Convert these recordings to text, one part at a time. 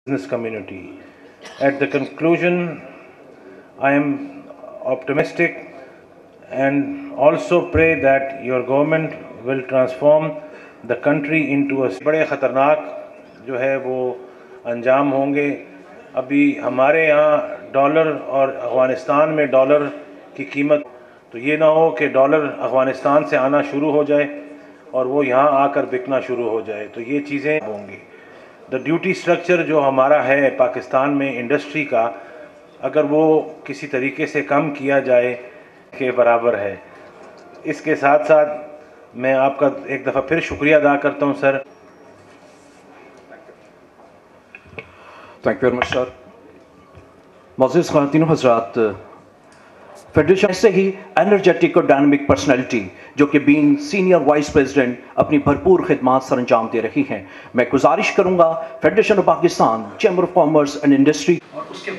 business community. At the conclusion, I am optimistic and also pray that your government will transform the country into a बड़े ख़तरनाक जो है वो अंजाम होंगे। अभी हमारे यहाँ डॉलर और अफ़गानिस्तान में डॉलर की कीमत, तो ये ना हो कि डॉलर अफ़गानिस्तान से आना शुरू हो जाए और वो यहाँ आकर बिकना शुरू हो जाए, तो ये चीज़ें होंगी। द ड्यूटी स्ट्रक्चर जो हमारा है पाकिस्तान में इंडस्ट्री का, अगर वो किसी तरीके से कम किया जाए के बराबर है। इसके साथ साथ मैं आपका एक दफ़ा फिर शुक्रिया अदा करता हूँ sir. Thank you very much sir. मोअज़्ज़िज़ ख़वातीन हज़रात, फेडरेशन से ही एनर्जेटिक और डायनामिक पर्सनैलिटी जो कि बीइंग सीनियर वाइस प्रेसिडेंट अपनी भरपूर खिदमात सर अंजाम दे रही हैं। मैं गुजारिश करूंगा federation of Pakistan chamber of commerce and industry, और उसके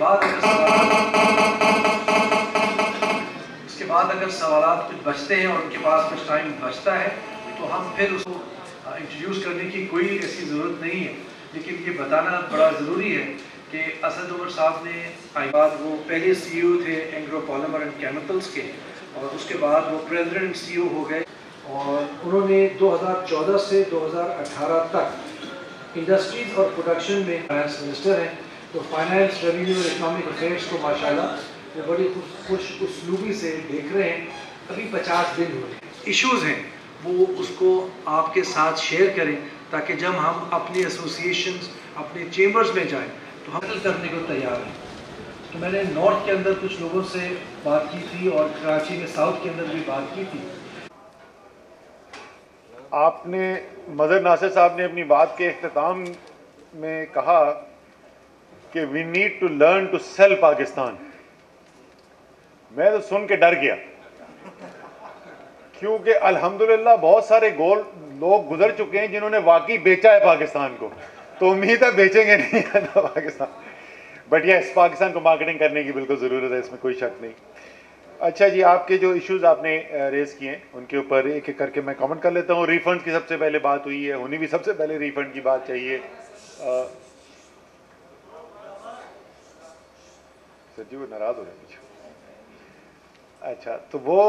बाद अगर सवालात कुछ बचते हैं और उनके पास कुछ टाइम बचता है तो हम फिर उसको इंट्रोड्यूस करने की कोई ऐसी ज़रूरत नहीं है। लेकिन ये बताना बड़ा ज़रूरी है कि असद उमर साहब ने बाद वो पहले CEO थे एंग्रो पॉलीमर एंड केमिकल्स के, और उसके बाद वो प्रेसिडेंट एंड CEO हो गए, और उन्होंने 2014 से 2018 तक इंडस्ट्रीज और प्रोडक्शन में फाइनेंस मिनिस्टर हैं। तो फाइनेंस, रेवेन्यू और इकनॉमिक अफेयर्स को माशाल्लाह वो बड़ी खुश उसलूबी से देख रहे हैं। अभी 50 दिन हुए, इश्यूज़ हैं वो उसको आपके साथ शेयर करें ताकि जब हम अपने एसोसिएशंस, अपने चेंबर्स में जाएं तो हम करने को तैयार हैं। तो मैंने नॉर्थ के अंदर कुछ लोगों से बात की थी और कराची में साउथ के अंदर भी बात की थी। आपने मदर नासिर साहब ने अपनी बात के इख्तिताम में कहा कि we need to learn to sell Pakistan. मैं तो सुन के डर गया, क्योंकि अल्हम्दुलिल्लाह बहुत सारे लोग गुजर चुके हैं जिन्होंने वाकई बेचा है पाकिस्तान को, तो उम्मीद है बेचेंगे नहीं है ना पाकिस्तान। बट यस, पाकिस्तान को मार्केटिंग करने की बिल्कुल ज़रूरत है, इसमें कोई शक नहीं। अच्छा जी, आपके जो इश्यूज़ आपने रेज़ किए हैं उनके ऊपर एक एक करके मैं कमेंट कर लेता हूँ। रिफंड की सबसे पहले बात हुई है, होनी भी सबसे पहले रिफंड की बात चाहिए। सर जी वो नाराज़ हो रहे हैं। अच्छा, तो वो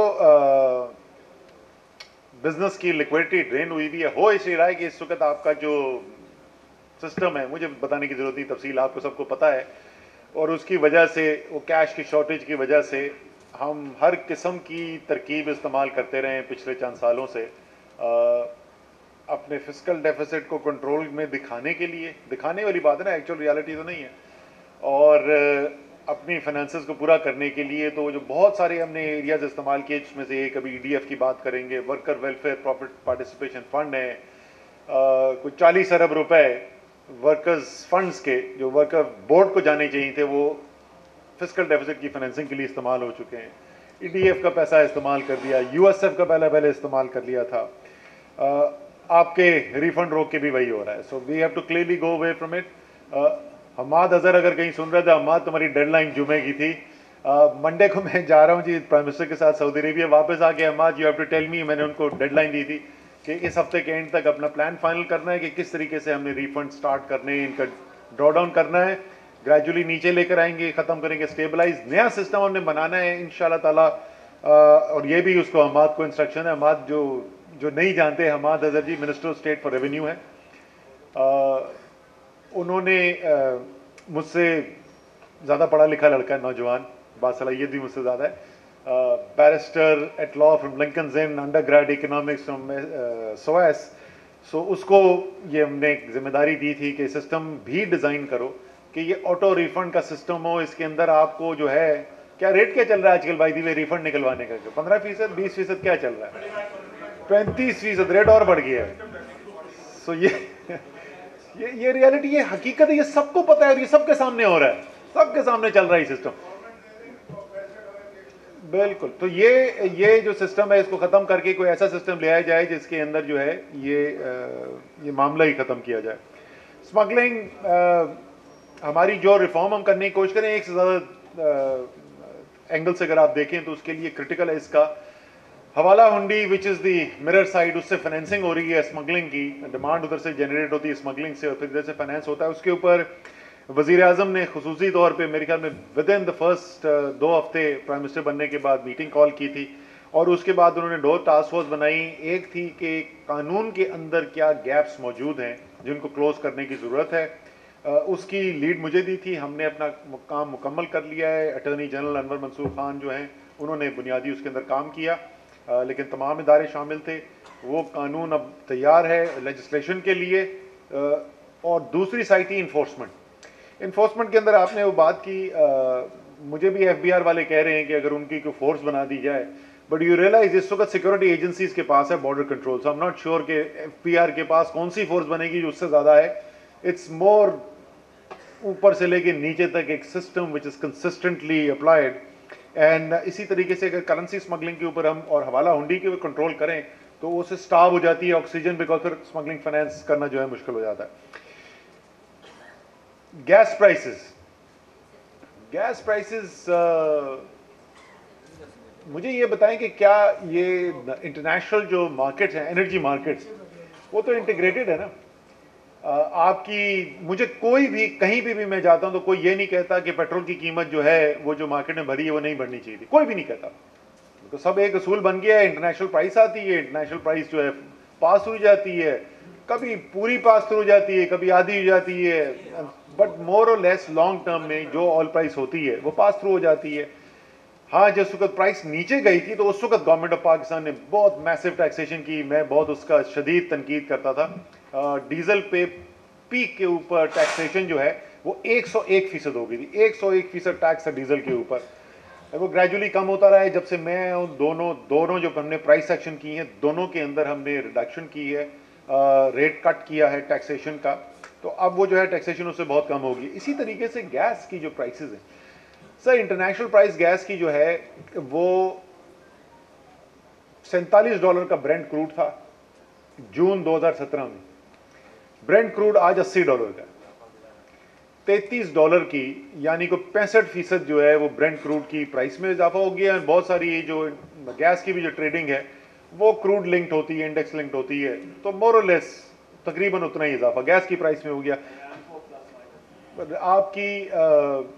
बिजनेस की लिक्विडिटी ड्रेन हुई भी है, हो इसलिए रहा है कि इस वक्त आपका जो सिस्टम है, मुझे बताने की ज़रूरत नहीं, तफसील आपको सबको पता है, और उसकी वजह से वो कैश की शॉर्टेज की वजह से हम हर किस्म की तरकीब इस्तेमाल करते रहे हैं पिछले चंद सालों से अपने फिस्कल डेफिसिट को कंट्रोल में दिखाने के लिए। दिखाने वाली बात है ना, एक्चुअल रियलिटी तो नहीं है। और अपनी फाइनेंसेस को पूरा करने के लिए तो जो बहुत सारे हमने एरियाज इस्तेमाल किए, जिसमें से एक अभी EDF की बात करेंगे, worker welfare profit participation fund है, कुछ 40 अरब रुपए वर्कर्स फंड्स के जो वर्कर बोर्ड को जाने चाहिए थे वो फिस्कल डेफिसिट की फाइनेंसिंग के लिए इस्तेमाल हो चुके हैं। EDF का पैसा इस्तेमाल कर दिया, USF का पहले इस्तेमाल कर लिया था। आपके रिफंड रोक के भी वही हो रहा है। So we have to clearly go away from it. Hammad Azhar अगर कहीं सुन रहे थे, हमाद तुम्हारी डेडलाइन जुमे की थी। मंडे को मैं जा रहा हूँ जी प्राइम मिनिस्टर के साथ सऊदी अरेबिया, वापस आके Hammad you have to tell me, मैंने उनको डेडलाइन दी थी कि इस हफ्ते के एंड तक अपना प्लान फाइनल करना है कि किस तरीके से हमने रिफंड स्टार्ट करने हैं, इनका ड्रॉ डाउन करना है, ग्रेजुअली नीचे लेकर आएंगे, ख़त्म करेंगे, स्टेबलाइज नया सिस्टम हमने बनाना है इंशाल्लाह ताला। और ये भी उसको हमाद को इंस्ट्रक्शन है। हमाद जो नहीं जानते, Hammad Azhar ji minister of state for revenue है। उन्होंने मुझसे ज़्यादा पढ़ा लिखा लड़का है, नौजवान, बासलाहियत भी मुझसे ज़्यादा है। Barrister at law from Lincoln's Inn, undergrad economics from SOAS। So उसको ये हमने जिम्मेदारी दी थी कि सिस्टम भी डिज़ाइन करो कि ये ऑटो रिफंड का सिस्टम हो। इसके अंदर आपको जो है, क्या रेट क्या चल रहा है आजकल भाई दी रिफंड निकलवाने का? 15%, 20% क्या चल रहा है? 35% रेट और बढ़ गया है। सो ये रियलिटी, ये हकीकत है, ये सबको पता है और ये सबके सामने हो रहा है, सबके सामने चल रहा है सिस्टम। बिल्कुल। तो ये जो सिस्टम है इसको ख़त्म करके कोई ऐसा सिस्टम ले आया जाए जिसके अंदर जो है ये मामला ही ख़त्म किया जाए। स्मगलिंग, हमारी जो रिफॉर्म हम करने की कोशिश करें, एक से ज़्यादा एंगल से अगर आप देखें तो उसके लिए क्रिटिकल है इसका हवाला हुंडी, which is the mirror side, उससे फाइनेंसिंग हो रही है स्मगलिंग की, डिमांड उधर से जनरेट होती है स्मगलिंग से और फिर इधर से फाइनेंस होता है। उसके ऊपर वज़ीर आज़म ने खुसूसी तौर पे मेरे ख्याल में विद इन द फर्स्ट 2 हफ्ते प्राइम मिनिस्टर बनने के बाद मीटिंग कॉल की थी और उसके बाद उन्होंने 2 टास्क फोर्स बनाई। एक थी कि कानून के अंदर क्या गैप्स मौजूद हैं जिनको क्लोज करने की ज़रूरत है, उसकी लीड मुझे दी थी। हमने अपना काम मुकम्मल कर लिया है। अटॉर्नी जनरल अनवर मंसूर खान जो हैं उन्होंने बुनियादी उसके अंदर काम किया, लेकिन तमाम इदारे शामिल थे। वो कानून अब तैयार है लेजिस्लेशन के लिए। और दूसरी साइड थी इन्फोर्समेंट के अंदर आपने वो बात की, मुझे भी FBI वाले कह रहे हैं कि अगर उनकी कोई फोर्स बना दी जाए, बट यू रियलाइज इस वक्त सिक्योरिटी एजेंसीज के पास है border control, so I am not sure कि FBR के पास कौन सी फोर्स बनेगी जो उससे ज़्यादा है। इट्स मोर ऊपर से लेके नीचे तक एक system which is consistently applied. And इसी तरीके से अगर करेंसी स्मगलिंग के ऊपर हम और हवाला हुंडी के ऊपर कंट्रोल करें तो उससे स्टाप हो जाती है ऑक्सीजन, बिकॉज फिर स्मगलिंग फाइनेंस करना जो है मुश्किल हो जाता है। गैस प्राइसेस मुझे ये बताएं कि क्या ये इंटरनेशनल जो मार्केट्स हैं, एनर्जी मार्केट्स, वो तो इंटीग्रेटेड है ना। आपकी मुझे कोई भी कहीं भी मैं जाता हूं तो कोई ये नहीं कहता कि पेट्रोल की कीमत जो है वो जो मार्केट में भरी है वो नहीं बढ़नी चाहिए थी, कोई भी नहीं कहता। तो सब एक असूल बन गया है, इंटरनेशनल प्राइस आती है, इंटरनेशनल प्राइस जो है पास हो जाती है, कभी पूरी पास हो जाती है, कभी आधी हो जाती है, बट मोर और लेस लॉन्ग टर्म में जो ऑयल प्राइस होती है वो पास थ्रू हो जाती है। हाँ, जिस वक्त प्राइस नीचे गई थी तो उस वक्त गवर्नमेंट ऑफ पाकिस्तान ने बहुत मैसिव टैक्सेशन की, मैं बहुत उसका शदीद तनकीद करता था। डीजल पे पीक के ऊपर टैक्सेशन जो है वो 101% हो गई थी, 101% टैक्स था डीजल के ऊपर। वो ग्रेजुअली कम होता रहा है जब से मैं दोनों जो हमने प्राइस एक्शन की है दोनों के अंदर हमने रिडक्शन की है, रेट कट किया है टैक्सेशन का, तो अब वो जो है टैक्सेशन उससे बहुत कम होगी। इसी तरीके से गैस की जो प्राइसेस हैं सर, इंटरनेशनल प्राइस गैस की जो है वो $47 का ब्रेंट क्रूड था जून 2017 में। ब्रेंट क्रूड आज $80 का, $33 की यानी को 65% जो है वो ब्रेंट क्रूड की प्राइस में इजाफा हो गया है। बहुत सारी जो गैस की भी जो ट्रेडिंग है वो क्रूड लिंक्ड होती है, इंडेक्स लिंक्ड होती है, तो मोर और लेस तकरीबन उतना ही इजाफा गैस की प्राइस में हो गया। आपकी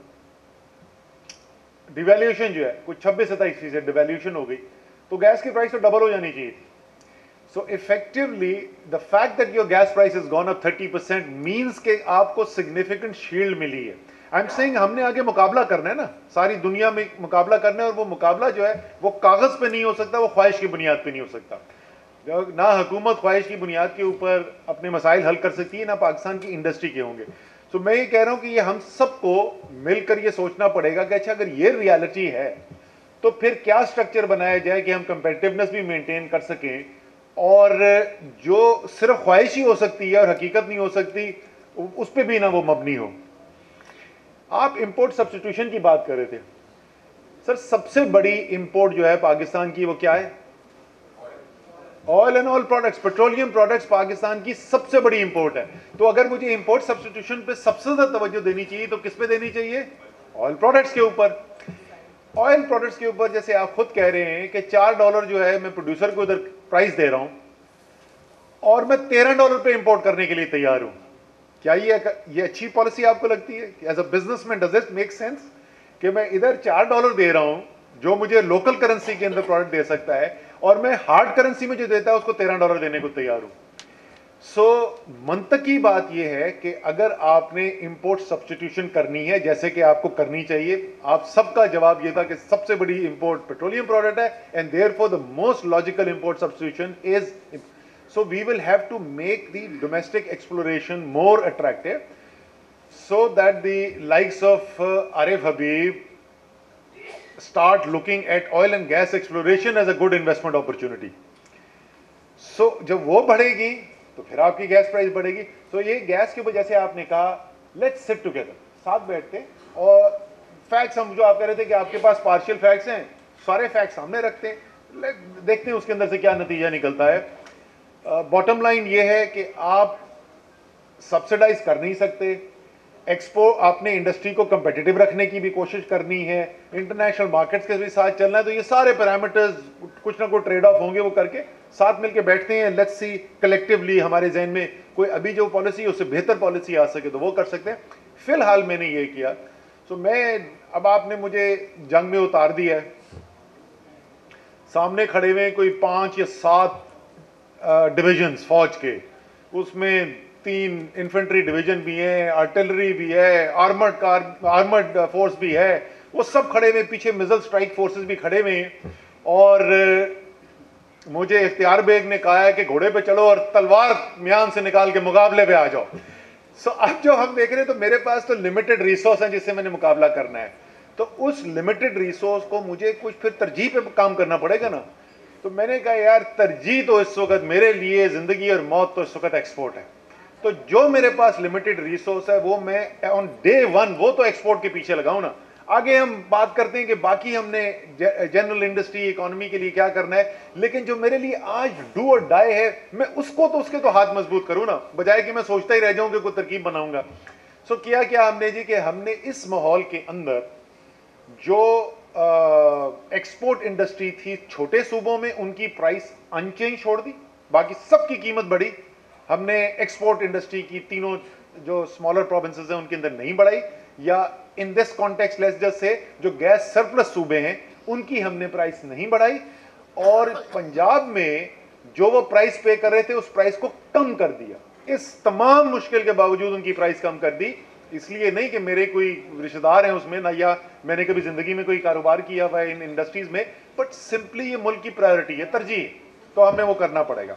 डिवैल्यूएशन जो है कुछ 26-27% डिवैल्यूएशन हो गई, तो गैस की प्राइस तो डबल हो जानी चाहिए थी। So effectively the fact that your gas price is gone up 30% means के आपको सिग्निफिकेंट शील्ड मिली है। आई एम सेइंग हमने आगे मुकाबला करना है ना, सारी दुनिया में मुकाबला करना है, और वो मुकाबला जो है वो कागज पे नहीं हो सकता, वो ख्वाहिश की बुनियाद पे नहीं हो सकता। ना हुकूमत ख्वाहिश की बुनियाद के ऊपर अपने मसाइल हल कर सकती है, ना पाकिस्तान की इंडस्ट्री के होंगे। तो मैं ये कह रहा हूं कि ये हम सबको मिलकर ये सोचना पड़ेगा कि अच्छा अगर ये रियलिटी है तो फिर क्या स्ट्रक्चर बनाया जाए कि हम कंपेटिटिवनेस भी मेंटेन कर सकें, और जो सिर्फ ख्वाहिश ही हो सकती है और हकीकत नहीं हो सकती उस पर भी ना वो मबनी हो। आप इंपोर्ट सब्स्टिट्यूशन की बात कर रहे थे सर, सबसे बड़ी इंपोर्ट जो है पाकिस्तान की वो क्या है? Oil and oil products, petroleum products Pakistan की सबसे बड़ी इंपोर्ट है। तो अगर मुझे इंपोर्ट सब्स्टिट्यूशन पे सबसे ज्यादा तवज्जो देनी चाहिए तो किस पे देनी चाहिए? ऑयल प्रोडक्ट्स के ऊपर। ऑयल प्रोडक्ट्स के ऊपर जैसे आप खुद कह रहे हैं कि $4 जो है मैं प्रोड्यूसर को उधर प्राइस दे रहा हूं और मैं $13 पे इंपोर्ट करने के लिए तैयार हूं, क्या ये अच्छी पॉलिसी आपको लगती है? As a businessman does it make sense कि मैं इधर $4 दे रहा हूं जो मुझे लोकल करेंसी के अंदर प्रोडक्ट दे सकता है, और मैं हार्ड करेंसी में जो देता है उसको $13 देने को तैयार हूं? सो मंतकी बात यह है कि अगर आपने इंपोर्ट सब्स्टिट्यूशन करनी है, जैसे कि आपको करनी चाहिए, आप सबका जवाब यह था कि सबसे बड़ी इंपोर्ट पेट्रोलियम प्रोडक्ट है, and therefore the most logical import substitution is, so we will have to make the domestic exploration more attractive so that the likes of Arif Habib start looking at oil and gas exploration as a good investment opportunity. So जब वो बढ़ेगी तो फिर आपकी gas price बढ़ेगी। तो ये gas के ऊपर जैसे आपने कहा, लेट्स सिट टुगेदर, साथ बैठते हैं और फैक्ट्स, हम जो आप कह रहे थे कि आपके पास पार्शियल फैक्ट्स हैं, सारे फैक्ट्स सामने रखते हैं, देखते हैं उसके अंदर से क्या नतीजा निकलता है। बॉटम लाइन ये है कि आप सब्सिडाइज कर नहीं सकते, एक्सपोर्ट आपने इंडस्ट्री को कंपेटिटिव रखने की भी कोशिश करनी है, इंटरनेशनल मार्केट्स के भी साथ चलना है, तो ये सारे पैरामीटर्स कुछ ना कोई ट्रेड ऑफ होंगे, वो करके साथ मिलके बैठते हैं। लेट्स सी कलेक्टिवली हमारे जहन में कोई अभी जो पॉलिसी है उससे बेहतर पॉलिसी आ सके तो वो कर सकते हैं। फिलहाल मैंने ये किया। सो अब आपने मुझे जंग में उतार दिया है, सामने खड़े हुए कोई 5 या 7 डिविजन्स फौज के, उसमें 3 इन्फेंट्री डिवीजन भी हैं, आर्टिलरी भी है, आर्मर्ड फोर्स भी है, वो सब खड़े हुए, पीछे मिसाइल स्ट्राइक फोर्सेस भी खड़े हुए हैं। और मुझे इख्तियार बेग ने कहा है कि घोड़े पे चलो और तलवार म्यान से निकाल के मुकाबले पे आ जाओ। सो अब जो हम देख रहे हैं, तो मेरे पास तो लिमिटेड रिसोर्स हैं जिससे मैंने मुकाबला करना है, तो उस लिमिटेड रिसोर्स को मुझे कुछ फिर तरजीह पे काम करना पड़ेगा ना। तो मैंने कहा यार तरजीह तो इस वक्त मेरे लिए जिंदगी और मौत तो इस वक्त एक्सपोर्ट है, तो जो मेरे पास लिमिटेड रिसोर्स है वो मैं ऑन डे 1 वो तो एक्सपोर्ट के पीछे लगाऊं ना। आगे हम बात करते हैं कि बाकी हमने जनरल इंडस्ट्री इकोनॉमी के लिए क्या करना है, लेकिन जो मेरे लिए आज डू और डाई है, मैं उसके तो हाथ मजबूत करूं ना, बजाय कि मैं सोचता ही रह जाऊं कि कोई तरकीब बनाऊंगा। सो किया क्या हमने जी कि हमने इस माहौल के अंदर जो एक्सपोर्ट इंडस्ट्री थी छोटे सूबों में, उनकी प्राइस अनचेंज छोड़ दी, बाकी सबकी कीमत बढ़ी। हमने एक्सपोर्ट इंडस्ट्री की तीनों जो स्मॉलर प्रोविंसेस हैं उनके अंदर नहीं बढ़ाई, या in this context let's just say जो गैस सरप्लस सूबे हैं उनकी हमने प्राइस नहीं बढ़ाई, और पंजाब में जो वो प्राइस पे कर रहे थे उस प्राइस को कम कर दिया। इस तमाम मुश्किल के बावजूद उनकी प्राइस कम कर दी, इसलिए नहीं कि मेरे कोई रिश्तेदार हैं उसमें ना, या मैंने कभी जिंदगी में कोई कारोबार किया हुआ है इन इंडस्ट्रीज में, बट सिंपली ये मुल्क की प्रायोरिटी है, तरजीह, तो हमें वो करना पड़ेगा।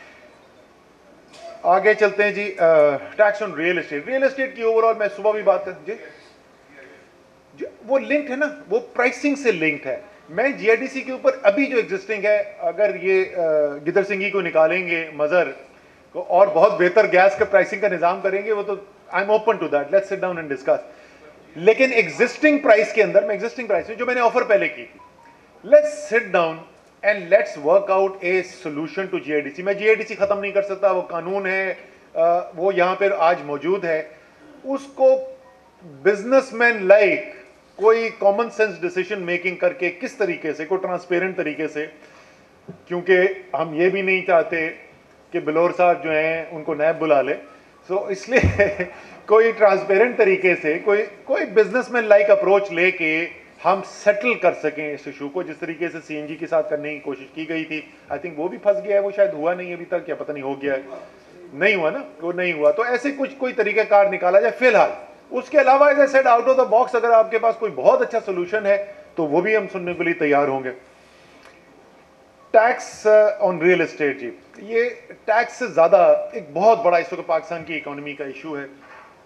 आगे चलते हैं जी। टैक्स ऑन रियल एस्टेट की ओवरऑल मैं सुबह भी बात कर जी, वो लिंक्ड है ना, वो प्राइसिंग से लिंक्ड है। मैं जीआईडीसी के ऊपर अभी जो एग्जिस्टिंग है, अगर ये गिदर सिंगी को निकालेंगे मजर को और बहुत बेहतर गैस का प्राइसिंग का निजाम करेंगे, वो तो I am open to that, let's sit down and discuss. लेकिन एग्जिस्टिंग प्राइस के अंदर, मैं एग्जिस्टिंग प्राइस में जो मैंने ऑफर पहले की थी, let's sit down and let's work out a solution to GIDC. मैं जीआईडीसी खत्म नहीं कर सकता, वो कानून है, वो यहां पर आज मौजूद है, उसको बिजनेसमैन लाइक कोई कॉमन सेंस डिसीजन मेकिंग करके किस तरीके से, कोई ट्रांसपेरेंट तरीके से, क्योंकि हम ये भी नहीं चाहते कि बिलोर साहब जो हैं उनको नैब बुला ले, सो इसलिए कोई ट्रांसपेरेंट तरीके से कोई बिजनेसमैन लाइक अप्रोच लेके हम सेटल कर सकें इस इशू को, जिस तरीके से सीएनजी के साथ करने की कोशिश की गई थी। आई थिंक वो भी फंस गया है, वो शायद हुआ नहीं अभी तक, या पता नहीं हो गया है, नहीं हुआ ना, वो नहीं हुआ। तो ऐसे कोई तरीकाकार निकाला जाए फिलहाल। उसके अलावा as I said, out of the box अगर आपके पास कोई बहुत अच्छा सोल्यूशन है तो वो भी हम सुनने के लिए तैयार होंगे। टैक्स ऑन रियल एस्टेट जी, ये टैक्स से ज्यादा एक बहुत बड़ा इस वक्त पाकिस्तान की इकोनॉमी का इशू है।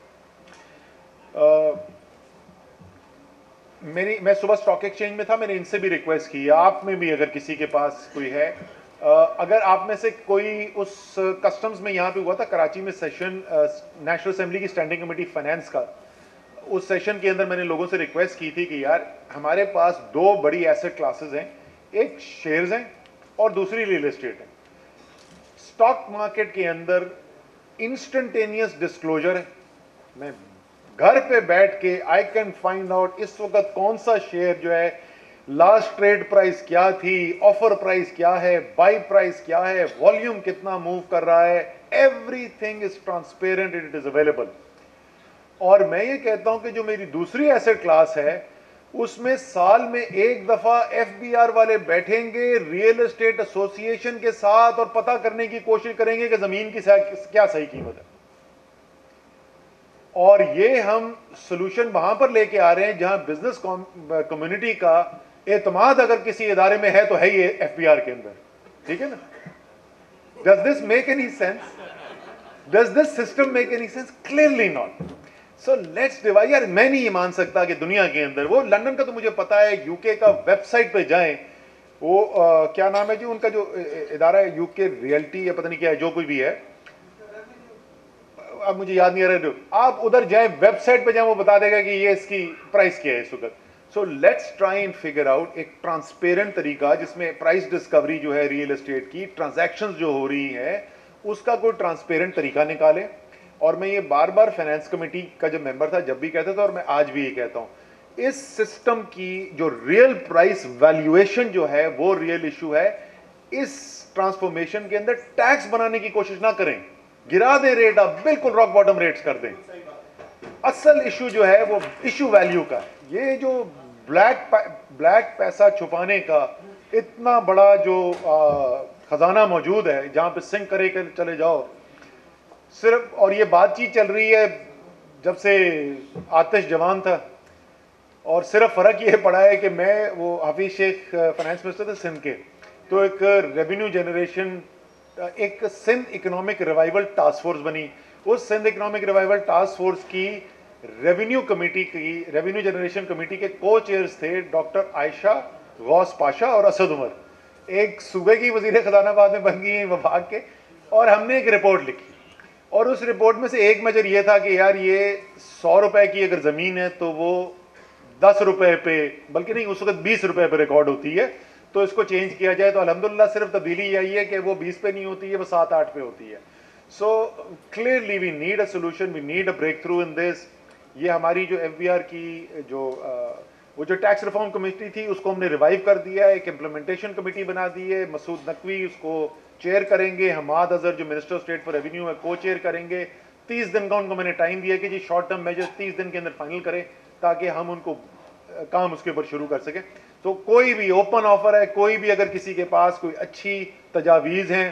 मैं सुबह स्टॉक एक्सचेंज में था, मैंने इनसे भी रिक्वेस्ट की, आप में भी अगर किसी के पास कोई है, अगर आप में से कोई उस कस्टम्स में यहाँ पे हुआ था कराची में सेशन, नेशनल असेंबली की स्टैंडिंग कमेटी फाइनेंस का, उस सेशन के अंदर मैंने लोगों से रिक्वेस्ट की थी कि यार हमारे पास 2 बड़ी एसेट क्लासेस हैं, एक शेयर्स हैं और दूसरी रियल एस्टेट है। स्टॉक मार्केट के अंदर इंस्टेंटेनियस डिस्क्लोजर है, मैं घर पे बैठ के आई कैन फाइंड आउट इस वक्त कौन सा शेयर जो है, लास्ट ट्रेड प्राइस क्या थी, ऑफर प्राइस क्या है, बाई प्राइस क्या है, वॉल्यूम कितना मूव कर रहा है, everything is transparent, it is available. और मैं ये कहता हूं कि जो मेरी दूसरी एसेट क्लास है उसमें साल में एक दफा एफबीआर वाले बैठेंगे रियल एस्टेट एसोसिएशन के साथ और पता करने की कोशिश करेंगे कि जमीन की क्या सही कीमत है, और ये हम सोल्यूशन वहां पर लेके आ रहे हैं जहां बिजनेस कम्युनिटी का एतमाद अगर किसी इदारे में है तो है ये एफबीआर के अंदर, ठीक है ना। Does this make any sense? Does this system make any sense? Clearly not. So let's divide. यार मैं नहीं ये मान सकता कि दुनिया के अंदर, वो लंदन का तो मुझे पता है, यूके का वेबसाइट पे जाएं, वो क्या नाम है जी उनका जो इदारा है, यूके रियल्टी या पता नहीं क्या है, जो कोई भी है, अब मुझे याद नहीं आ रहा, आप उधर जाएं, वेबसाइट पे जाएं, वो बता देगा कि ये इसकी प्राइस क्या है इस वक्त। So let's try and figure out एक ट्रांसपेरेंट तरीका जिसमें प्राइस डिस्कवरी जो है रियल एस्टेट की, ट्रांजैक्शंस जो हो रही है उसका कोई ट्रांसपेरेंट तरीका निकाले। और मैं ये बार बार फाइनेंस कमेटी का जब मेंबर था जब भी कहता था, और मैं आज भी ये कहता हूं, इस सिस्टम की जो रियल प्राइस वैल्यूएशन जो है वो रियल इशू है। इस ट्रांसफॉर्मेशन के अंदर टैक्स बनाने की कोशिश ना करें, गिरा दें रेट, आप बिल्कुल रॉक बॉटम रेट्स कर दें। असल इशू जो है वो इशू वैल्यू का है। ये जो ब्लैक पैसा छुपाने का इतना बड़ा जो खजाना मौजूद है, जहां पे सिंक करे कर चले जाओ सिर्फ, और ये बातचीत चल रही है जब से आतिश जवान था, और सिर्फ फ़र्क ये पड़ा है कि मैं वो हफीज शेख फाइनेंस मिनिस्टर थे सिंध के, तो एक रेवेन्यू जनरेशन, एक Sindh economic revival task force बनी। उस Sindh economic revival task force की रेवेन्यू जनरेशन कमेटी के को चेयर्स थे डॉक्टर आयशा गौस पाशा और असद उमर। एक सूबे की वजीर खजाना बाद में बन गई हैं वफाक के, और हमने एक रिपोर्ट लिखी, और उस रिपोर्ट में से एक मेजर ये था कि यार ये 100 रुपए की अगर ज़मीन है तो वो 10 रुपए पे, बल्कि नहीं उस वक्त 20 रुपए पे रिकॉर्ड होती है, तो इसको चेंज किया जाए। तो अल्हम्दुलिल्लाह सिर्फ तब्दीली यही है कि वो 20 पे नहीं होती है, वो 7-8 पे होती है। So clearly we need a solution, we need a breakthrough in this. ये हमारी जो FBR की वो जो टैक्स रिफॉर्म कमेटी थी उसको हमने रिवाइव कर दिया है, एक इम्प्लीमेंटेशन कमेटी बना दी है, मसूद नकवी उसको चेयर करेंगे, हमाद अजहर जो minister of state for revenue है को चेयर करेंगे। 30 दिन का उनको मैंने टाइम दिया कि जी शॉर्ट टर्म मेजर्स 30 दिन के अंदर फाइनल करें ताकि हम उनको काम उसके ऊपर शुरू कर सकें। तो कोई भी ओपन ऑफर है, कोई भी अगर किसी के पास कोई अच्छी तजावीज़ हैं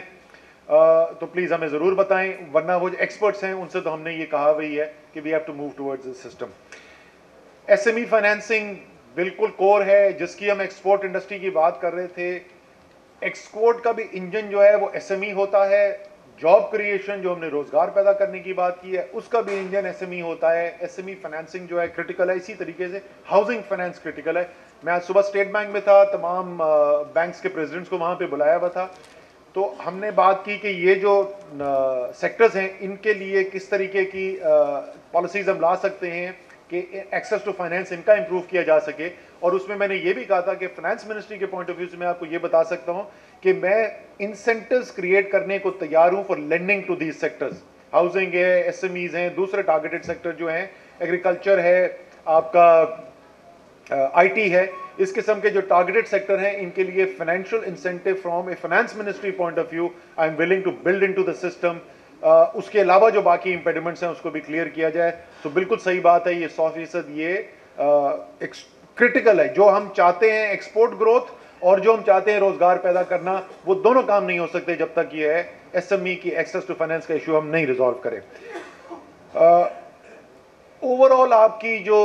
तो प्लीज़ हमें ज़रूर बताएं, वरना वो जो एक्सपर्ट्स हैं उनसे तो हमने ये कहा हुई है कि we have to move towards this system. SME financing बिल्कुल कोर है, जिसकी हम एक्सपोर्ट इंडस्ट्री की बात कर रहे थे। एक्सपोर्ट का भी इंजन जो है वो SME होता है। जॉब क्रिएशन जो हमने रोजगार पैदा करने की बात की है उसका भी इंजन SME होता है। SME फाइनेंसिंग जो है क्रिटिकल है, इसी तरीके से हाउसिंग फाइनेंस क्रिटिकल है। मैं आज सुबह स्टेट बैंक में था, तमाम बैंक्स के प्रेसिडेंट्स को वहाँ पे बुलाया हुआ था, तो हमने बात की कि ये जो सेक्टर्स हैं इनके लिए किस तरीके की पॉलिसीज हम ला सकते हैं कि एक्सेस टू फाइनेंस इनका इंप्रूव किया जा सके। और उसमें मैंने ये भी कहा था कि फाइनेंस मिनिस्ट्री के पॉइंट ऑफ व्यू से मैं आपको ये बता सकता हूं कि मैं इंसेंटिव्स क्रिएट करने को तैयार हूं for lending to these sectors. Housing है, SMEs हैं, दूसरे टारगेटेड सेक्टर जो हैं, एग्रीकल्चर है, आपका IT है, इस किस्म के जो टारगेटेड सेक्टर हैं इनके लिए financial incentive from a finance ministry point of view I am willing to build into the system. उसके अलावा जो बाकी इंपेडिमेंट्स हैं उसको भी क्लियर किया जाए। तो बिल्कुल सही बात है, ये 100% ये क्रिटिकल है। जो हम चाहते हैं एक्सपोर्ट ग्रोथ और जो हम चाहते हैं रोजगार पैदा करना, वो दोनों काम नहीं हो सकते जब तक ये है SME की एक्सेस टू फाइनेंस का इशू हम नहीं रिजॉल्व करें। ओवरऑल आपकी जो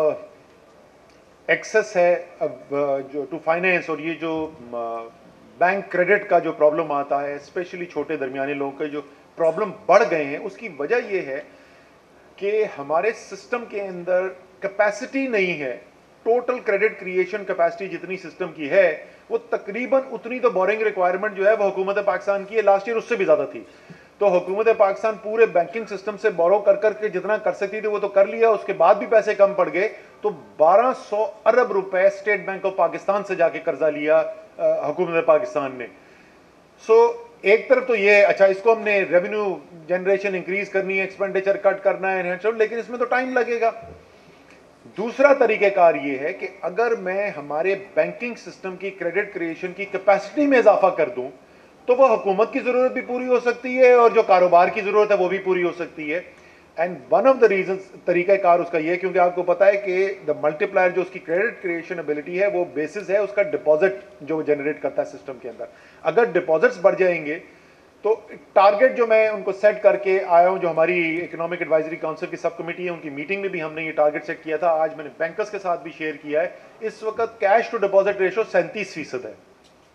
एक्सेस है जो टू फाइनेंस और ये जो बैंक क्रेडिट का जो प्रॉब्लम आता है, स्पेशली छोटे दरमियाने लोगों के जो प्रॉब्लम बढ़ गए हैं, उसकी वजह ये है कि हमारे सिस्टम के अंदर कैपेसिटी नहीं है। टोटल क्रेडिट क्रिएशन कैपेसिटी जितनी सिस्टम की है वो तकरीबन उतनी तो बोरिंग रिक्वायरमेंट जो है वो हुकूमत पाकिस्तान की है, लास्ट ईयर उससे भी ज़्यादा थी। तो हुकूमत पाकिस्तान पूरे बैंकिंग सिस्टम से बोरो कर करके जितना कर सकती थी वो तो कर लिया, उसके बाद भी पैसे कम पड़ गए। तो 1200 अरब रुपए स्टेट बैंक ऑफ पाकिस्तान से जाके कर्जा लिया हुकूमत पाकिस्तान ने। एक तरफ तो ये अच्छा, इसको हमने रेवेन्यू जनरेशन इंक्रीज करनी है, एक्सपेंडिचर कट करना है, लेकिन इसमें तो टाइम लगेगा। दूसरा तरीकेकार ये है कि अगर मैं हमारे बैंकिंग सिस्टम की क्रेडिट क्रिएशन की कैपेसिटी में इजाफा कर दूं तो वह हुकूमत की जरूरत भी पूरी हो सकती है और जो कारोबार की जरूरत है वो भी पूरी हो सकती है। And one of the reason तरीकाकार उसका ये, क्योंकि आपको पता है कि द मल्टीप्लायर जो उसकी क्रेडिट क्रिएशन एबिलिटी है वो बेसिस है उसका डिपॉजिट जो जनरेट करता है सिस्टम के अंदर। अगर डिपॉजिट्स बढ़ जाएंगे तो टारगेट जो मैं उनको सेट करके आया हूं, जो हमारी इकोनॉमिक एडवाइजरी काउंसिल की सब कमेटी है उनकी मीटिंग में भी हमने ये टारगेट सेट किया था, आज मैंने बैंकर्स के साथ भी शेयर किया है। इस वक्त कैश टू डिपॉजिट रेशो 37% है,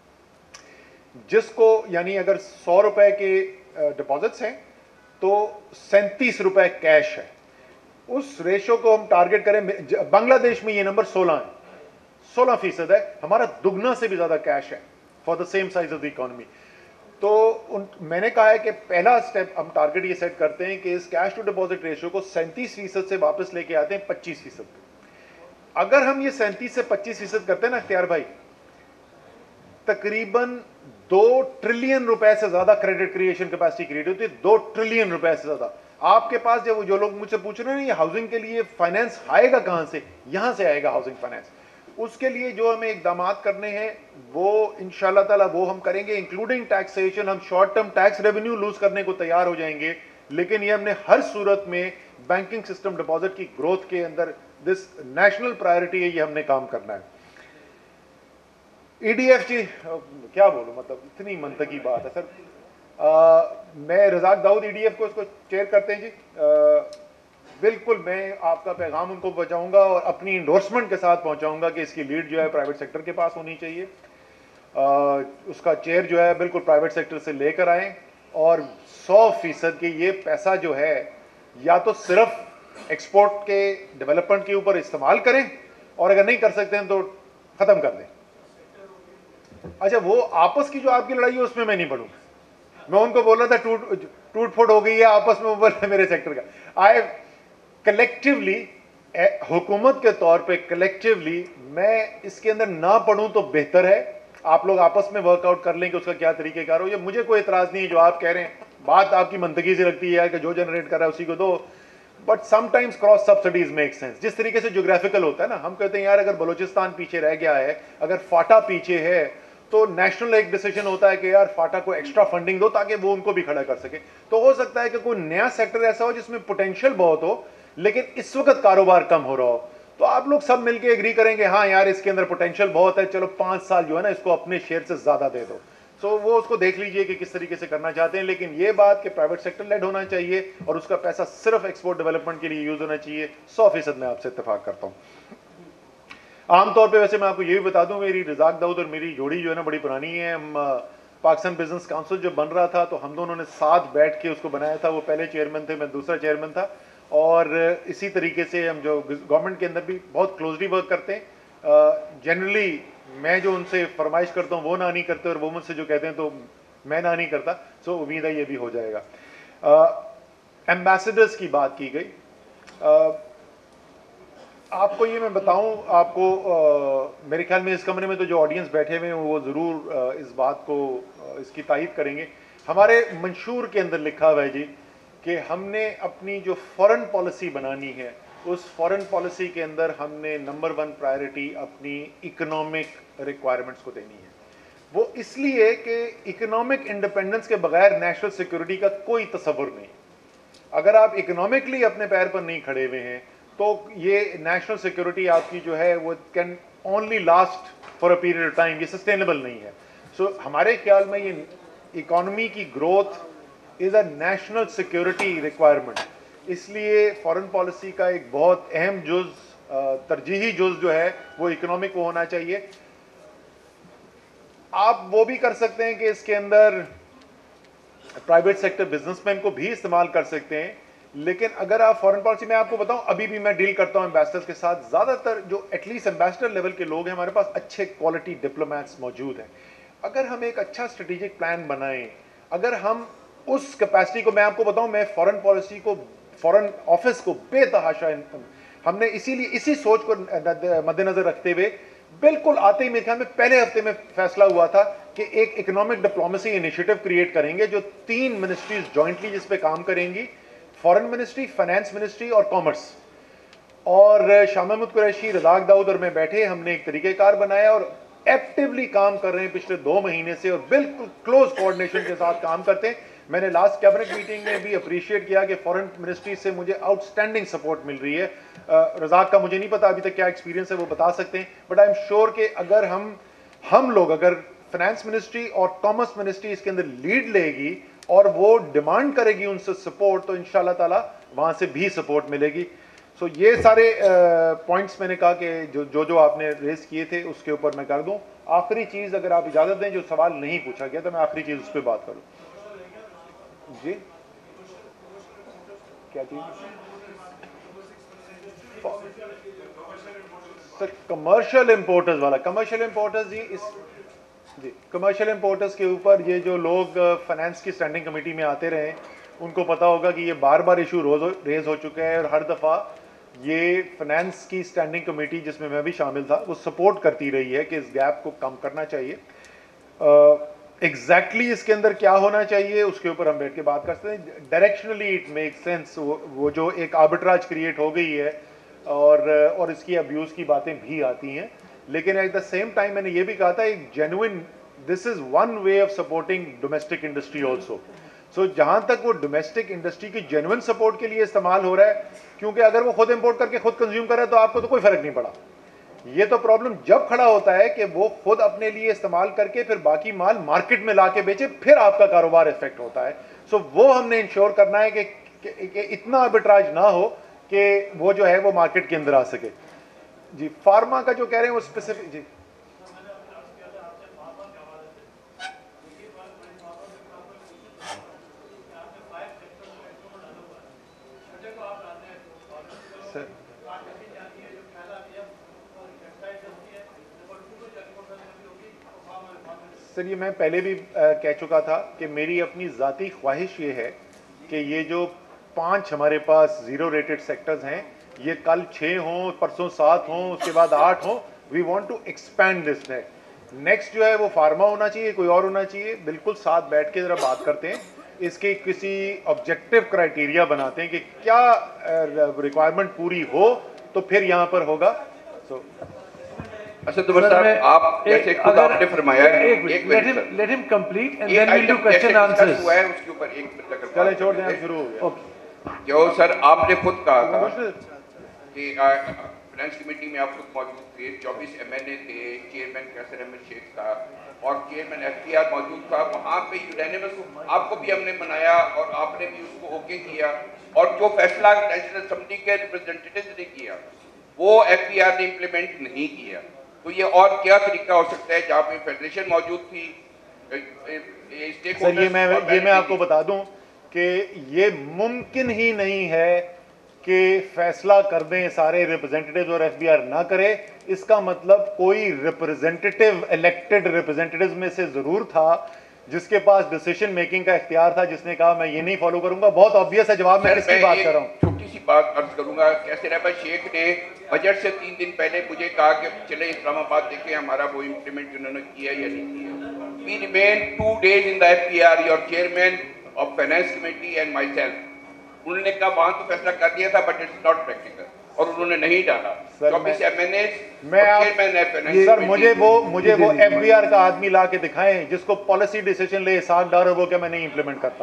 जिसको यानी अगर 100 रुपए के डिपॉजिट्स हैं तो 37 रुपए कैश है। उस रेशो को हम टारगेट करें, बांग्लादेश में ये नंबर 16 है, 16% है, हमारा दुगना से भी ज्यादा कैश है for the same size of the economy. तो मैंने कहा है कि पहला स्टेप हम टारगेट ये सेट करते हैं कि इस कैश टू डिपॉजिट रेशो को 37% से वापस लेके आते हैं 25%। अगर हम ये 37 से 25% करते हैं ना इख्तियार भाई, तकरीबन 2 ट्रिलियन रुपए से ज्यादा क्रेडिट क्रिएशन कैपेसिटी क्रिएट होती है, 2 ट्रिलियन रुपए से ज्यादा। आपके पास जब जो लोग मुझसे पूछ रहे हैं ये हाउसिंग के लिए फाइनेंस आएगा कहां से, यहां से आएगा हाउसिंग फाइनेंस। उसके लिए जो हमें इकदाम करने हैं वो इंशाल्लाह ताला वो हम करेंगे, इंक्लूडिंग टैक्सेशन। हम short term tax revenue lose करने को तैयार हो जाएंगे, लेकिन ये हमने हर सूरत में बैंकिंग सिस्टम डिपॉजिट की ग्रोथ के अंदर दिस नेशनल प्रायोरिटी है, ये हमने काम करना है। ईडीएफ जी क्या बोलूं, मतलब इतनी मंतकी बात है सर। मैं रजाक दाऊद ईडीएफ को इसको चेयर करते हैं जी। बिल्कुल मैं आपका पैगाम उनको पहुंचाऊंगा और अपनी इंडोर्समेंट के साथ पहुंचाऊंगा कि इसकी लीड जो है प्राइवेट सेक्टर के पास होनी चाहिए। उसका चेयर जो है बिल्कुल प्राइवेट सेक्टर से लेकर आएँ और 100% के ये पैसा जो है या तो सिर्फ एक्सपोर्ट के डेवलपमेंट के ऊपर इस्तेमाल करें और अगर नहीं कर सकते हैं तो ख़त्म कर दें। अच्छा, वो आपस की जो आपकी लड़ाई है उसमें मैं नहीं पढ़ूंगा। मैं उनको बोल रहा था टूट फूट हो गई है आपस में, वो बोल रहे मेरे सेक्टर का। आई कलेक्टिवली, हुकूमत के तौर पे कलेक्टिवली मैं इसके अंदर ना पढ़ूं तो बेहतर है। आप लोग आपस में वर्कआउट कर लें कि उसका क्या तरीकेकार हो। ये मुझे कोई इतराज नहीं है जो आप कह रहे हैं, बात आपकी मंतकी से लगती है कि जो जनरेट कर रहा है उसी को दो, but sometimes cross subsidies make sense. जिस तरीके से ज्योग्राफिकल होता है ना, हम कहते हैं यार अगर बलूचिस्तान पीछे रह गया है, अगर फाटा पीछे है, तो नेशनल एक डिसीजन होता है कि यार फाटा को एक्स्ट्रा फंडिंग दो ताकि वो उनको भी खड़ा कर सके। तो हो सकता है कि कोई नया सेक्टर ऐसा हो जिसमें पोटेंशियल बहुत हो लेकिन इस वक्त कारोबार कम हो रहा हो, तो आप लोग सब मिलके एग्री करेंगे हाँ यार इसके अंदर पोटेंशियल बहुत है, चलो 5 साल जो है ना इसको अपने शेयर से ज्यादा दे दो। सो वो उसको देख लीजिए कि किस तरीके से करना चाहते हैं, लेकिन ये बात कि प्राइवेट सेक्टर लेड होना चाहिए और उसका पैसा सिर्फ एक्सपोर्ट डेवलपमेंट के लिए यूज होना चाहिए, 100% मैं आपसे इत्तेफाक करता हूँ। आमतौर पे वैसे मैं आपको ये भी बता दूं, मेरी रजाक दाऊद और मेरी जोड़ी जो है ना बड़ी पुरानी है। हम पाकिस्तान बिजनेस काउंसिल जब बन रहा था तो हम दोनों ने साथ बैठ के उसको बनाया था। वो पहले चेयरमैन थे, मैं दूसरा चेयरमैन था, और इसी तरीके से हम जो गवर्नमेंट के अंदर भी बहुत क्लोजली वर्क करते हैं। जनरली मैं जो उनसे फरमाइश करता हूँ वो ना नहीं करते और वो मुझसे जो कहते हैं तो मैं ना नहीं करता। सो उम्मीद है ये भी हो जाएगा। एम्बेसडर्स की बात की गई। आपको ये मैं बताऊं, आपको मेरे ख्याल में इस कमरे में तो जो ऑडियंस बैठे हुए हैं वो ज़रूर इस बात को इसकी तायद करेंगे। हमारे मंशूर के अंदर लिखा हुआ है जी कि हमने अपनी जो फॉरेन पॉलिसी बनानी है उस फॉरेन पॉलिसी के अंदर हमने नंबर 1 प्रायोरिटी अपनी इकोनॉमिक रिक्वायरमेंट्स को देनी है। वो इसलिए कि इकोनॉमिक इंडिपेंडेंस के बगैर नेशनल सिक्योरिटी का कोई तस्वुर नहीं। अगर आप इकोनॉमिकली अपने पैर पर नहीं खड़े हुए हैं तो ये नेशनल सिक्योरिटी आपकी जो है वो can only last for a period of time, ये सस्टेनेबल नहीं है। सो हमारे ख्याल में ये इकोनॉमी की growth is a national security requirement, इसलिए फॉरेन पॉलिसी का एक बहुत अहम जुज, तरजीही जुज जो है वो इकोनॉमिक को होना चाहिए। आप वो भी कर सकते हैं कि इसके अंदर प्राइवेट सेक्टर बिजनेसमैन को भी इस्तेमाल कर सकते हैं, लेकिन अगर आप फॉरेन पॉलिसी में आपको बताऊं, अभी भी मैं डील करता हूं एम्बेसडर्स के साथ, ज्यादातर जो एटलीस्ट एम्बेसडर लेवल के लोग हैं हमारे पास अच्छे क्वालिटी डिप्लोमैट्स मौजूद हैं। अगर हम एक अच्छा स्ट्रेटेजिक प्लान बनाएं, अगर हम उस कैपेसिटी को, मैं आपको बताऊं, मैं फॉरेन पॉलिसी को, फॉरेन ऑफिस को बेतहाशा, हमने इसीलिए इसी सोच को मद्देनजर रखते हुए बिल्कुल आते ही मेरे ख्याल में पहले हफ्ते में फैसला हुआ था कि एक इकोनॉमिक डिप्लोमेसी इनिशिएटिव क्रिएट करेंगे जो 3 मिनिस्ट्रीज जॉइंटली जिस पे काम करेंगी, फॉरेन मिनिस्ट्री, फाइनेंस मिनिस्ट्री और कॉमर्स। और शाह महमूद कुरैशी, रजाक दाऊद और मैं बैठे, हमने एक तरीकेकार बनाया और एक्टिवली काम कर रहे हैं पिछले 2 महीने से और बिल्कुल क्लोज कोऑर्डिनेशन के साथ काम करते हैं। मैंने लास्ट कैबिनेट मीटिंग में भी अप्रिशिएट किया कि फॉरेन मिनिस्ट्री से मुझे आउटस्टैंडिंग सपोर्ट मिल रही है। रजाक का मुझे नहीं पता अभी तक क्या एक्सपीरियंस है, वो बता सकते हैं, बट आई एम श्योर कि अगर हम लोग अगर फाइनेंस मिनिस्ट्री और कॉमर्स मिनिस्ट्री इसके अंदर लीड लेगी और वो डिमांड करेगी उनसे सपोर्ट, तो इंशाल्लाह ताला वहां से भी सपोर्ट मिलेगी। सो ये सारे पॉइंट्स मैंने कहा कि जो आपने रेस किए थे उसके ऊपर मैं कर दूं। आखिरी चीज अगर आप इजाजत दें, जो सवाल नहीं पूछा गया तो मैं आखिरी चीज उस पर बात करूं। जी क्या चीज? सर कमर्शियल इंपोर्टर्स वाला, कमर्शियल इंपोर्टर्स जी कमर्शियल इंपोर्टर्स के ऊपर ये जो लोग फाइनेंस की स्टैंडिंग कमेटी में आते रहे उनको पता होगा कि ये बार बार इशू रेज हो चुका है और हर दफ़ा ये फाइनेंस की स्टैंडिंग कमेटी जिसमें मैं भी शामिल था वो सपोर्ट करती रही है कि इस गैप को कम करना चाहिए। एग्जैक्टली इसके अंदर क्या होना चाहिए उसके ऊपर हम बैठ के बात करते हैं। डायरेक्शनली इट मेक सेंस, वो जो एक आर्बिट्राज क्रिएट हो गई है और इसकी अब्यूज़ की बातें भी आती हैं, लेकिन एट द सेम टाइम मैंने ये भी कहा था एक genuine, this is one way of supporting domestic industry also. So जहां तक वो डोमेस्टिक इंडस्ट्री की जेन्युइन सपोर्ट के लिए इस्तेमाल हो रहा है, क्योंकि अगर वो खुद इंपोर्ट करके खुद कंज्यूम करे तो आपको तो कोई फर्क नहीं पड़ा। ये तो प्रॉब्लम जब खड़ा होता है कि वो खुद अपने लिए इस्तेमाल करके फिर बाकी माल मार्केट में लाके बेचे, फिर आपका कारोबार इफेक्ट होता है। सो वो हमने इंश्योर करना है कि इतना आर्बिट्राज ना हो कि वो जो है वो मार्केट के अंदर आ सके। जी, फार्मा का जो कह रहे हैं वो स्पेसिफिक। जी सर, सर ये मैं पहले भी कह चुका था कि मेरी अपनी ज़ाती ख्वाहिश ये है कि ये जो 5 हमारे पास ज़ीरो रेटेड सेक्टर्स हैं, ये कल 6 हों, परसों 7 हों, उसके बाद 8 हों। We want to expand this next जो है वो फार्मा होना चाहिए, कोई और होना चाहिए। बिल्कुल साथ बैठ के ज़रा बात करते हैं, इसके किसी ऑब्जेक्टिव क्राइटेरिया बनाते हैं कि क्या रिक्वायरमेंट पूरी हो तो फिर यहाँ पर होगा। सो अच्छा तो साहब, आप जैसे खुद आपने फरमाया let him complete and then we'll do question answers हुआ है उसके ऊपर 1 मिनट तक चले छोड़ दें, शुरू हो गया। जो सर आपने खुद कहा था कि फाइनेंस कमेटी में आप खुद मौजूद थे, 24 MNA थे, चेयरमैन कैसर अहमद शेख था और चेयरमैन FPR मौजूद था। वहाँ पे यूनानिमस आपको भी हमने मनाया और आपने भी उसको ओके किया, और जो फैसला नेशनल असेंबली के रिप्रेजेंटेटिव ने किया वो FPR ने इम्प्लीमेंट नहीं किया। तो ये और क्या तरीका हो सकता है जहाँ पे फेडरेशन मौजूद थी? सर ये मैं आपको बता दूं कि ये मुमकिन ही नहीं है कि फैसला कर दें सारे रिप्रेजेंटेटिव और FBR ना करे। इसका मतलब कोई रिप्रेजेंटेटिव इलेक्टेड रिप्रेजेंटेटिव में से जरूर था जिसके पास डिसीजन मेकिंग का इख्तियार था, जिसने कहा मैं ये नहीं फॉलो करूंगा। बहुत ऑब्वियस है जवाब, मैं किसकी बात कर रहा हूँ। छोटी सी बात अर्ज करूंगा, कैसर अहमद शेख ने बजट से 3 दिन पहले मुझे कहा कि चले इस्लामाबाद देखें हमारा वो इम्प्लीमेंट उन्होंने किया या नहीं किया। We remain 2 days in the FPR, your chairman of finance committee and myself. उन्होंने कहा वहां तो फैसला कर दिया था बट इट्स नॉट प्रैक्टिकल, और उन्होंने नहीं डाला। सर मुझे वो FBR का आदमी ला के दिखाएं जिसको पॉलिसी डिसीजन ले साथ डालो वो क्या मैं नहीं इंप्लीमेंट करता।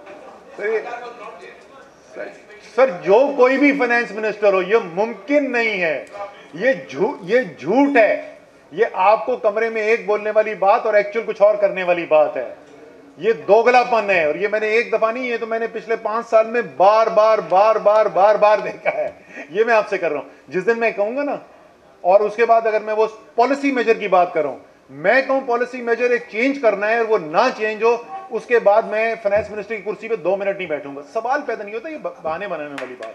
सर जो कोई भी फाइनेंस मिनिस्टर हो, ये मुमकिन नहीं है, ये झूठ है। ये आपको कमरे में एक बोलने वाली बात और एक्चुअल कुछ और करने वाली बात है। ये दोगलापन है, और ये मैंने एक दफा नहीं, ये तो मैंने पिछले 5 साल में बार बार देखा है। ये मैं आपसे कर रहा हूं। जिस दिन मैं कहूंगा ना, और उसके बाद अगर मैं वो पॉलिसी मेजर की बात कर रहा हूं, मैं कहूं पॉलिसी मेजर एक चेंज करना है और वो ना चेंज हो, उसके बाद मैं फाइनेंस मिनिस्टर की कुर्सी पे 2 मिनट नहीं बैठूंगा। सवाल पैदा नहीं होता, ये बहाने बनाने वाली बात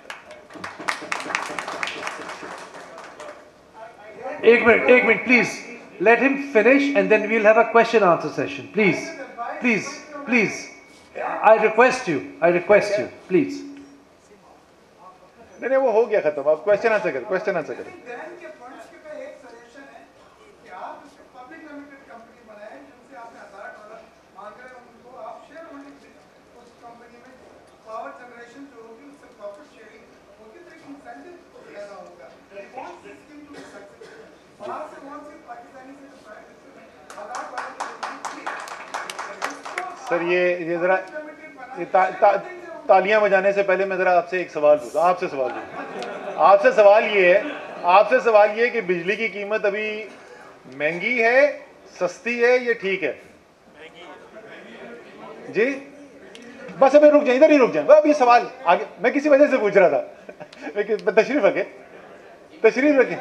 है। एक minute please, let him finish and then we will have a question answer session. Please I request you please. नहीं वो हो गया खत्म, आप क्वेश्चन आंसर करें। सर ये जरा तालियां बजाने से पहले मैं जरा आपसे एक सवाल पूछूं। आपसे सवाल ये है कि बिजली की कीमत अभी महंगी है, सस्ती है, ये ठीक है? जी बस अभी रुक जाए, इधर ही रुक जाए। अब ये सवाल आगे मैं किसी वजह से पूछ रहा था। तशरीफ रखें।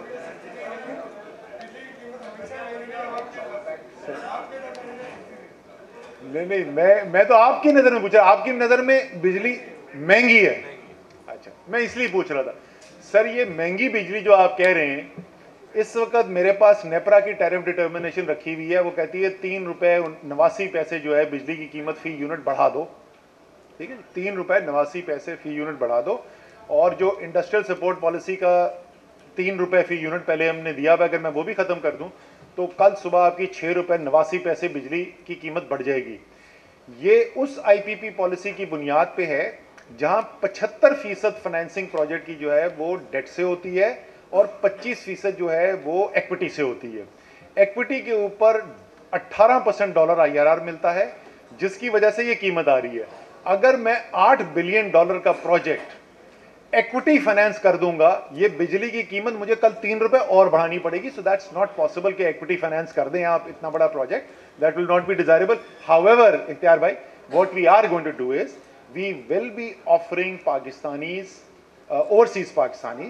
नहीं मैं तो आपकी नजर में पूछ रहा। आपकी नजर में बिजली महंगी है, अच्छा मैं इसलिए पूछ रहा था। सर ये महंगी बिजली जो आप कह रहे हैं, इस वक्त मेरे पास नेपरा की टैरिफ डिटर्मिनेशन रखी हुई है। वो कहती है 3 रुपए 89 पैसे जो है बिजली की कीमत फी यूनिट बढ़ा दो। ठीक है, 3 रुपए 89 पैसे फी यूनिट बढ़ा दो। और जो इंडस्ट्रियल सपोर्ट पॉलिसी का 3 रुपए फी यूनिट पहले हमने दिया हुआ, अगर मैं वो भी खत्म कर दूं तो कल सुबह आपकी 6 रुपए 89 पैसे बिजली की कीमत बढ़ जाएगी। ये उस IPP पॉलिसी की बुनियाद पे है जहां 75% फाइनेंसिंग प्रोजेक्ट की जो है वो डेट से होती है और 25% जो है वो इक्विटी से होती है। इक्विटी के ऊपर 18% डॉलर IRR मिलता है, जिसकी वजह से ये कीमत आ रही है। अगर मैं $8 बिलियन का प्रोजेक्ट इक्विटी फाइनेंस कर दूंगा, ये बिजली की कीमत मुझे कल ₹3 और बढ़ानी पड़ेगी। सो दैट्स नॉट पॉसिबल कि इक्विटी फाइनेंस कर दें आप इतना बड़ा project, that will not be desirable. However Ikhtiar भाई, what we are going to do is we will be offering Pakistanis, overseas Pakistanis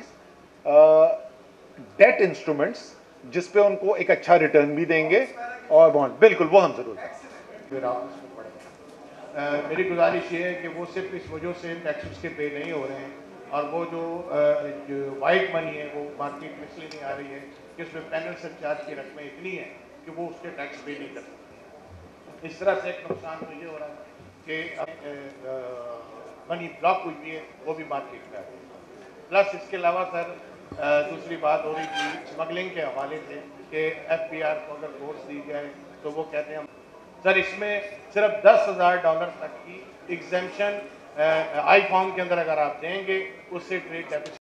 debt instruments जिस पे उनको एक अच्छा रिटर्न भी देंगे और बॉन्ड, बिल्कुल वो हम जरूर करेंगे। मेरी गुजारिश ये है कि वो सिर्फ इस वजह से टैक्स उसके पे नहीं हो रहे हैं, और वो जो वाइट मनी है वो मार्केट में इसलिए नहीं आ रही है कि उसमें पैनल सरचार्ज की रकमें इतनी है कि वो उसके टैक्स पे नहीं कर सकते। इस तरह से एक नुकसान तो ये हो रहा है कि मनी ब्लॉक हुई है, वो भी मार्केट में आ रही है। प्लस इसके अलावा सर दूसरी बात हो रही थी स्मगलिंग के हवाले से कि FBI को अगर फोर्स दी जाए तो वो कहते हैं सर इसमें सिर्फ $10,000 तक की एग्जेम्पशन आई फॉर्म के अंदर अगर आप देंगे उससे ट्रेड डेफिसिट